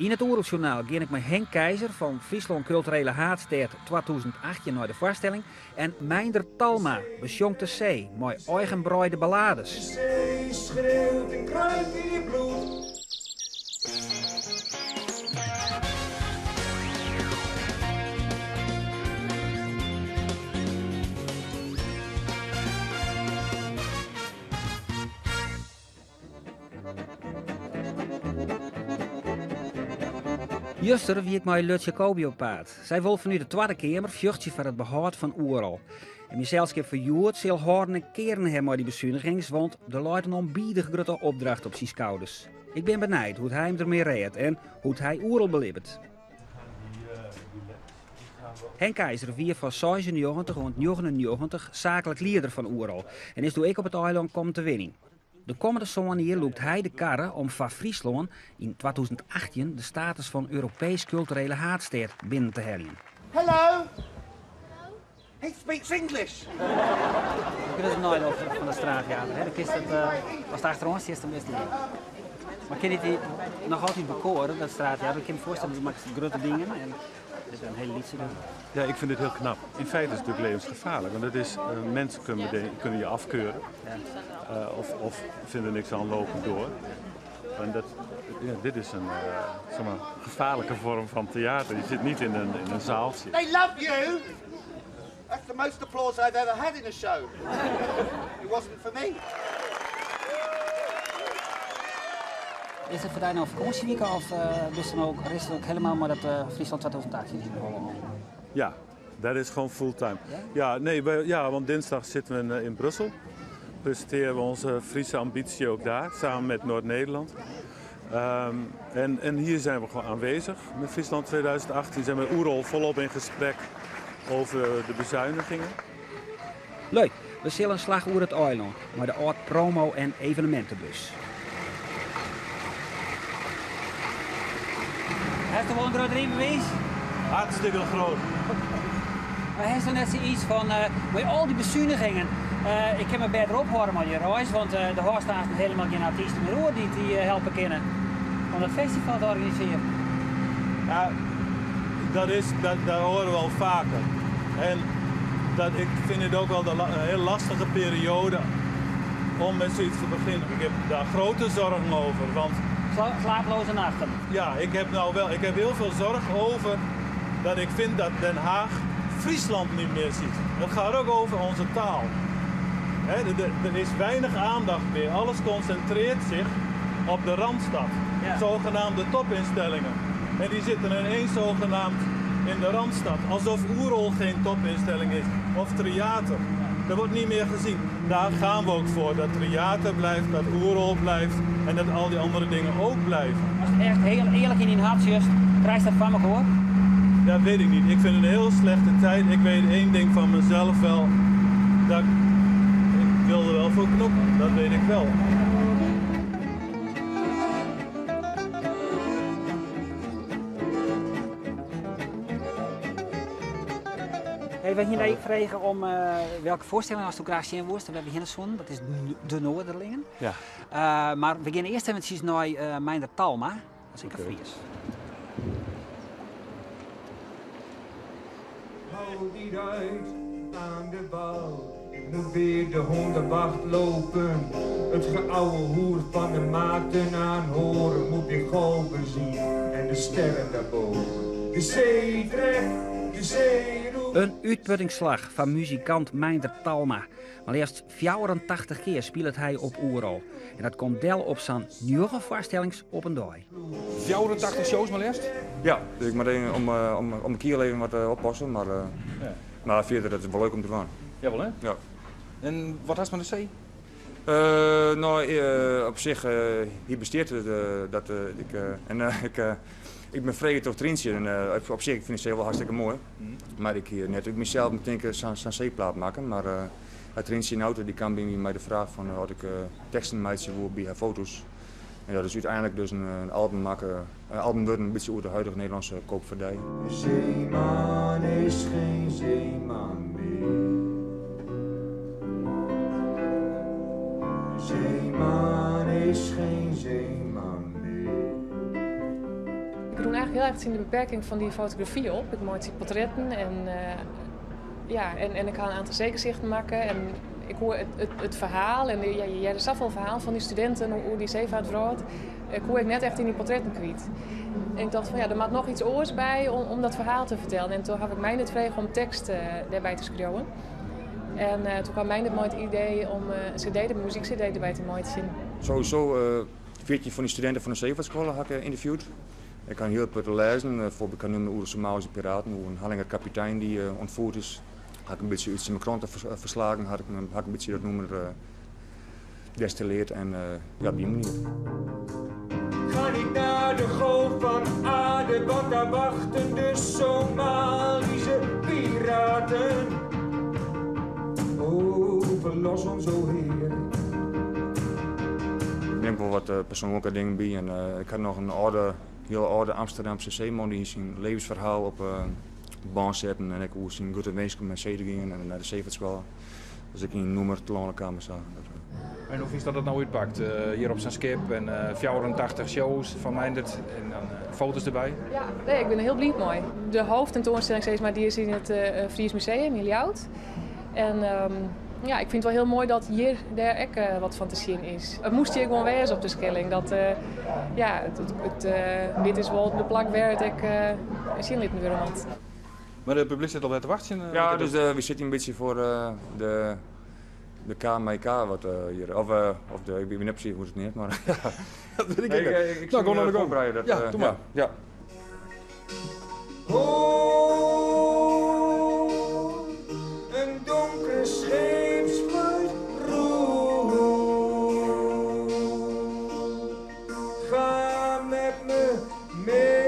In het Oeroljournaal ging ik met Henk Keizer van Friesland Culturele Haardstad 2018 naar de voorstelling en Meinder Talma, Besjongt de Zee, met eigenbroide ballades. De zee schreeuwt en kruipt in je bloed. Juster wie ik met Lut Jacobi op paard. Zij wil vanuit de Tweede Kamer vluchtje voor het behoud van Oerol. En mijzelf heb verjoerd zal houden en keren hem met die bezuinigings, want er luidt een onbiedig grote opdracht op zijn schouders. Ik ben benieuwd hoe hij hem ermee redt en hoe hij Oerol beleeft. Henk Keizer wie van 96 en 99 zakelijk leider van Oerol en is door ik op het eiland komen te winnen. De komende zomer hier loopt hij de karre om van Friesland in 2018 de status van Europees culturele haardstad binnen te halen. Hello. He speaks English. Ik weet het nooit over van de straatjager. De kist was het achter ons, is het best niet. Maar kan je die nog altijd bekoren, dat straatjager? Ik kan me voorstellen, dat maakt grote dingen en dit is een hele liedje. Ja, ik vind het heel knap. In feite is het natuurlijk levensgevaarlijk, want het is, mensen kunnen je afkeuren of vinden niks aan lopen door. En dit is een zeg maar, gevaarlijke vorm van theater. Je zit niet in een zaaltje. They love you. That's the most applause I've ever had in a show. It wasn't for me. Is het voor jou nou vakantieweek of is het ook helemaal maar dat Friesland 2018 is? Ja, dat is gewoon fulltime. Ja, nee, want dinsdag zitten we in Brussel. Presenteren we onze Friese ambitie ook daar, samen met Noord-Nederland. En hier zijn we gewoon aanwezig. Met Friesland 2018 zijn we met Oerol volop in gesprek over de bezuinigingen. Leuk, we zullen een slag over het eiland, maar de oud promo- en evenementenbus. Heeft er wel een groot rijbewijs? Hartstikke groot. Maar heeft er net zoiets van, met al die bezuinigingen, ik heb me beter ophouden met je reis, want de hoor staat helemaal geen artiesten meer hoor die helpen kennen om dat festival te organiseren. Ja, dat horen we al vaker. En ik vind het ook wel een heel lastige periode om met zoiets te beginnen. Ik heb daar grote zorgen over, want slaaploze nachten. ja, ik heb heel veel zorg over dat ik vind dat Den Haag Friesland niet meer ziet. Het gaat ook over onze taal. Er is weinig aandacht meer. Alles concentreert zich op de Randstad. Ja. Zogenaamde topinstellingen. En die zitten ineens zogenaamd in de Randstad. Alsof Oerol geen topinstelling is. Of theater. Dat wordt niet meer gezien. Daar gaan we ook voor. Dat theater blijft, dat Oerol blijft en dat al die andere dingen ook blijven. Als het echt heel eerlijk in hart just, prijs dat van me hoor. Ja, weet ik niet. Ik vind het een heel slechte tijd. Ik weet één ding van mezelf wel. Dat ik wil er wel voor knoppen. Dat weet ik wel. Hey, we gaan je vragen om welke voorstelling als je graag zien wilt. We hebben Hinderson, dat is de Noorderlingen. Ja. Maar we gaan eerst even naar Meinder Talma. Dat is ik een Fries. Hou die uit aan de bouw. Nu weer de hondenwacht lopen. Het geouwe hoer van de maten aanhoren. Moet je golven zien en de sterren daarboven. De zee trekt, de zee roept. Een uitputtingsslag van muzikant Meinder Talma. Maar eerst 84 keer speelt hij op Oerol. En dat komt del op zijn nieuwe voorstellings op een dag. 84 shows maar eerst? Ja, dus ik moet even om een keer even wat oppassen, maar maar verder dat is wel leuk om te doen. Jawel hè? Ja. En wat had je met de zee? Op zich, hier besteedt het dat ik ben vrij toch Trientje en op zich vind ik het wel hartstikke mooi. Maar ik hier net, ik mezelf moet denken zo'n zeeplaat maken, maar het Trientje in de auto die kan bij mij de vraag van had ik teksten maatje voor bij haar foto's. En ja, dus uiteindelijk dus een album maken, een album worden een beetje over de huidige Nederlandse koopvaardij. De zeeman is geen zeeman meer. De zeeman is geen zeeman meer. Ik doe eigenlijk heel erg in de beperking van die fotografie op. Ik maak die portretten en ik ga een aantal zeegezichten maken. En ik hoor het verhaal en je hebt zelf wel een verhaal van die studenten, hoe die zeevaart wordt. Ik hoor ik net echt in die portretten kwijt. En ik dacht van er moet nog iets oors bij om dat verhaal te vertellen. En toen heb ik mij net gevraagd om tekst daarbij te schrijven. En toen kwam mij net het idee om een muziek-cd erbij te maken. Sowieso 14 van die studenten van de zeevaartschool heb ik geïnterviewd. Ik kan heel veel lezen. Bijvoorbeeld kan noemen over de Somalische piraten, hoe een Hallinger kapitein die ontvoerd is. Had ik een beetje iets in mijn kranten verslagen, had ik een beetje dat noemen destilleerd en op die manier. Ga niet naar de golf van Aden, want daar wachten de Somalische piraten. Oh, verlos ons, o Heer. Ik denk wel wat persoonlijke dingen bij. En, ik had nog een heel oude Amsterdamse zeeman die zijn levensverhaal op baan zetten. En ik hoe zijn goede mensen met zee gingen en naar de zeevaartschool. Dus ik in een nummer te lange kamer zag. En hoe is dat het nou uitpakt? Hier op zijn skip en 84 shows van Meindert en dan foto's erbij. Ja, nee, ik ben er heel blij mee. De hoofdtentoonstelling steeds maar die is in het Fries Museum in Ljout. En ik vind het wel heel mooi dat hier daar ook wat van te zien is. Het moest hier gewoon wezen op de Schelling. Dat dit is wel de plek waar ik zien liet worden. Maar het publiek zit al bij te wachten. Ja, dus we zitten een beetje voor de KMK wat hier. Of ik weet niet precies hoe het neemt, maar ja. Dat weet ik Nee, niet. ik Nou, gewoon naar de gang. voorbereiden. Ja, doe maar. Ja. Oh, een donkere scheepsbuit roer. Ga met me mee.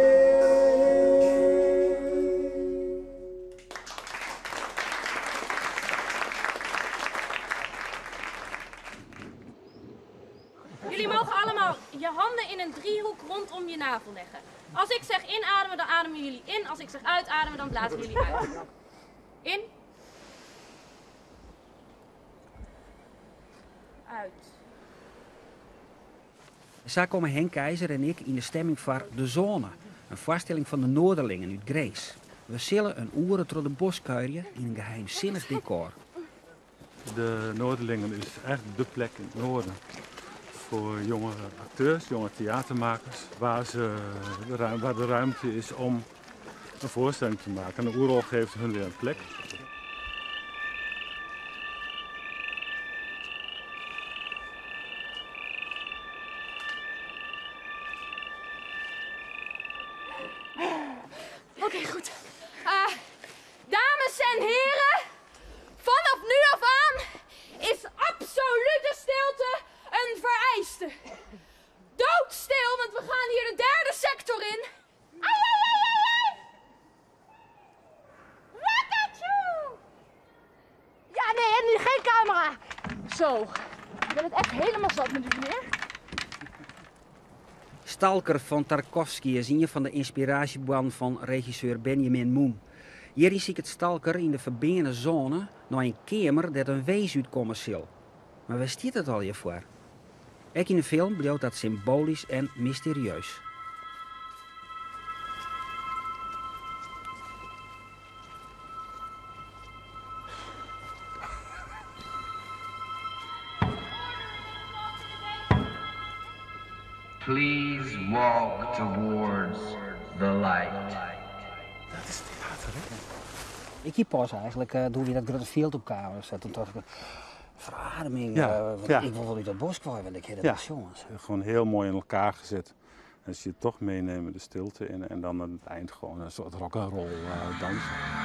Jullie mogen allemaal je handen in een driehoek rondom je navel leggen. Als ik zeg inademen, dan ademen jullie in. Als ik zeg uitademen, dan blazen jullie uit. In. Uit. Zo komen Henk Keizer en ik in de stemming voor De Zone. Een voorstelling van de Noorderlingen uit Grees. We zullen een oeren door de bos kuieren in een geheimzinnig decor. De Noorderlingen is echt de plek in het noorden. Voor jonge acteurs, jonge theatermakers, waar de ruimte is om een voorstelling te maken. En de oerol geeft hun weer een plek. Oké, goed. Dames en heren, vanaf nu af aan is absolute stilte een vereiste. Doodstil, want we gaan hier de derde sector in. Ai, ai, ai, ai, ai. Look at you! Ja, nee, en nu geen camera. Zo, ik ben het echt helemaal zat met u, meneer. Stalker van Tarkovsky is een van de inspiratiebronnen van regisseur Benjamin Moon. Hier zie ik het stalker in de verbenen zone naar een kamer dat een wees uitkomen zal. Maar waar staat het al hiervoor? Ook in de film blijft dat symbolisch en mysterieus. Please walk towards the light. Ik hier pas eigenlijk, doe je dat grote veld op kamer zetten. Toen dacht ik, verademing, Ja. ik wil wel uit dat bos kwijt, want ik heb dat Ja. jongens. Gewoon heel mooi in elkaar gezet. Als je het toch meenemen de stilte in en dan aan het eind gewoon een soort rock'n'roll dans.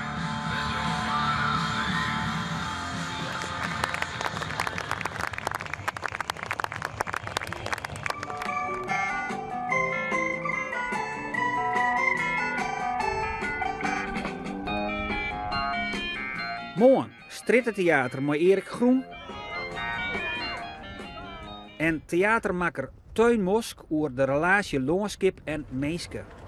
Morgen, Strittentheater met Erik Groen. En theatermaker Teun Mosk over de relatie loonskip en meeske.